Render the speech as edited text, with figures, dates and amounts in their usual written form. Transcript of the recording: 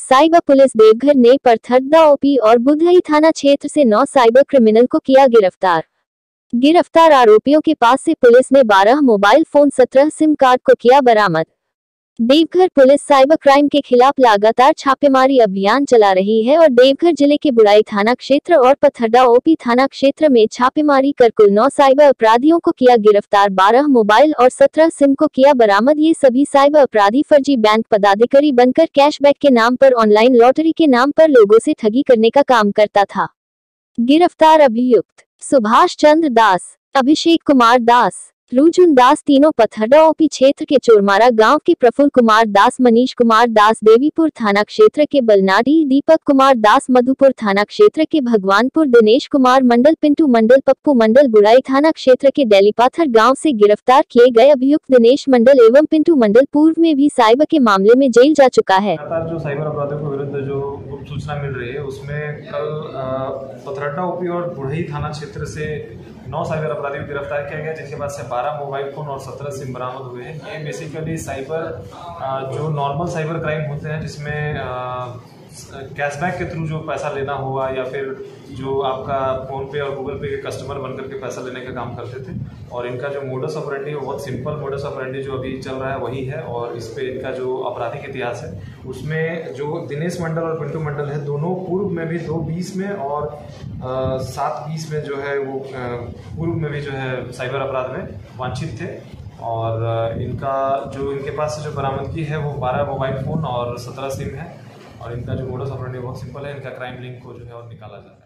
Cyber police Deoghar ने परथरदा OP और बुधई थाना क्षेत्र से 9 साइबर क्रिमिनल को किया गिरफ्तार। गिरफ्तार आरोपियों के पास से पुलिस ने 12 मोबाइल फोन 17 सिम कार्ड को किया बरामद। देवघर पुलिस साइबर क्राइम के खिलाफ लगातार छापेमारी अभियान चला रही है और देवघर जिले के बुराई थाना क्षेत्र और परथरदा ओपी थाना क्षेत्र में छापेमारी कर कुल 9 साइबर अपराधियों को किया गिरफ्तार। 12 मोबाइल और 17 सिम को किया बरामद। ये सभी साइबर अपराधी फर्जी बैंक पदाधिकारी बनकर कैशबैक के नाम पर ऑनलाइन लॉटरी के नाम पर लोगों से ठगी करने का काम करता था। गिरफ्तार अभियुक्त सुभाष चंद्र दास, अभिषेक कुमार दास, रुजुन दास तीनों परथरदा ओपी क्षेत्र के चोरमारा गांव के प्रफुल्ल कुमार दास, मनीष कुमार दास देवीपुर थाना क्षेत्र के बलनाडी, दीपक कुमार दास मधुपुर थाना क्षेत्र के भगवानपुर, दिनेश कुमार मंडल, पिंटू मंडल, पप्पू मंडल बुराई थाना क्षेत्र के डेलीपाथर गांव से गिरफ्तार किए गए अभियुक्त दिनेश मंडल एवं पिंटू मंडल पूर्व में भी साइबर के मामले में जेल जा चुका है। जो साइबर अपराधियों के विरुद्ध जो गुप्त सूचना मिल रही है उसमें कल परथरदा ओपी और बुढ़ई थाना क्षेत्र से 9 साइबर अपराधियों को गिरफ्तार किया गया, जिनके पास से 12 मोबाइल फोन और 17 सिम बरामद हुए हैं। ये बेसिकली साइबर जो नॉर्मल साइबर क्राइम होते हैं जिसमें कैशबैक के थ्रू जो पैसा लेना हुआ या फिर जो आपका फ़ोन पे और गूगल पे के कस्टमर बनकर के पैसा लेने का काम करते थे। और इनका जो मोडस ऑपरेंडी है वो बहुत सिंपल मोडस ऑपरेंडी जो अभी चल रहा है वही है। और इस पे इनका जो आपराधिक इतिहास है उसमें जो दिनेश मंडल और पिंटू मंडल है दोनों पूर्व में भी 2-20 में और 7-20 में जो है वो पूर्व में भी जो है साइबर अपराध में वांछित थे। और इनका जो इनके पास से जो बरामदगी है वो 12 मोबाइल फ़ोन और 17 सिम है। और इनका जो मोडस ऑपरेंडी बहुत सिंपल है। इनका क्राइम लिंक को जो है और निकाला जाता है।